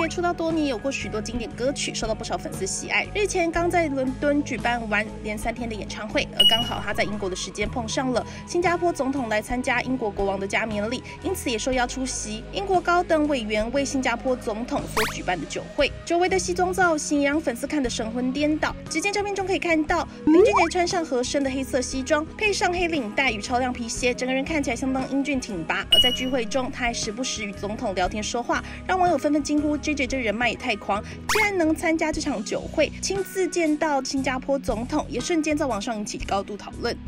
出道多年，有过许多经典歌曲，受到不少粉丝喜爱。日前刚在伦敦举办完连3天的演唱会，而刚好他在英国的时间碰上了新加坡总统来参加英国国王的加冕礼，因此也受邀出席英国高等委员为新加坡总统所举办的酒会。久违的西装造型也让粉丝看得神魂颠倒。只见照片中可以看到林俊杰穿上合身的黑色西装，配上黑领带与超亮皮鞋，整个人看起来相当英俊挺拔。而在聚会中，他还时不时与总统聊天说话，让网友纷纷惊呼 JJ 这人脉也太狂，竟然能参加这场酒会，亲自见到新加坡总统，也瞬间在网上引起高度讨论。